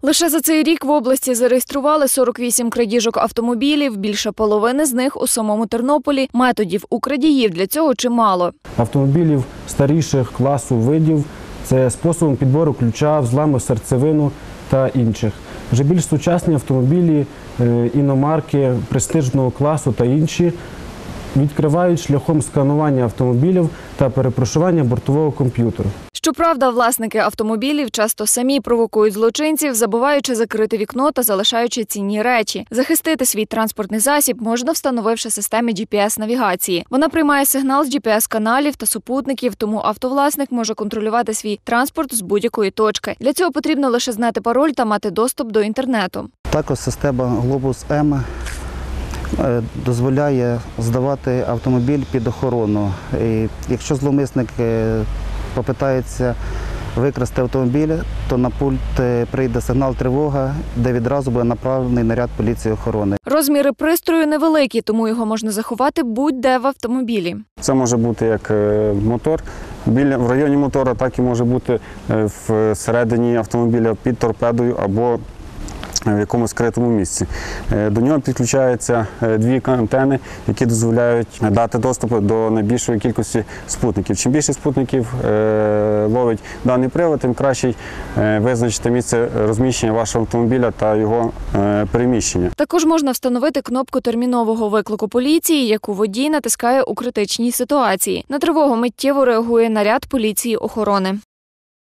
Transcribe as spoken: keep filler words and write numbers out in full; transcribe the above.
Лише за цей рік в області зареєстрували сорок вісім крадіжок автомобілів, більше половини з них у самому Тернополі. Методів у крадіїв для цього чимало. Автомобілів старіших класу видів – це способом підбору ключа, взламу серцевину та інших. Вже більш сучасні автомобілі, іномарки, престижного класу та інші відкривають шляхом сканування автомобілів та перепрошування бортового комп'ютера. Щоправда, власники автомобілів часто самі провокують злочинців, забуваючи закрити вікно та залишаючи цінні речі. Захистити свій транспортний засіб можна, встановивши систему джі пі ес-навігації. Вона приймає сигнал з джі пі ес-каналів та супутників, тому автовласник може контролювати свій транспорт з будь-якої точки. Для цього потрібно лише знати пароль та мати доступ до інтернету. Також система Globus М дозволяє здавати автомобіль під охорону. І якщо зловмисник попитається викрасти автомобіль, то на пульт прийде сигнал тривога, де відразу буде направлений наряд поліції охорони. Розміри пристрою невеликі, тому його можна заховати будь-де в автомобілі. Це може бути як мотор, в районі мотора, так і може бути всередині автомобіля під торпедою або в якомусь скритому місці. До нього підключаються дві антени, які дозволяють дати доступ до найбільшої кількості спутників. Чим більше спутників ловить даний прилад, тим краще визначити місце розміщення вашого автомобіля та його переміщення. Також можна встановити кнопку термінового виклику поліції, яку водій натискає у критичній ситуації. На тривогу миттєво реагує наряд поліції охорони.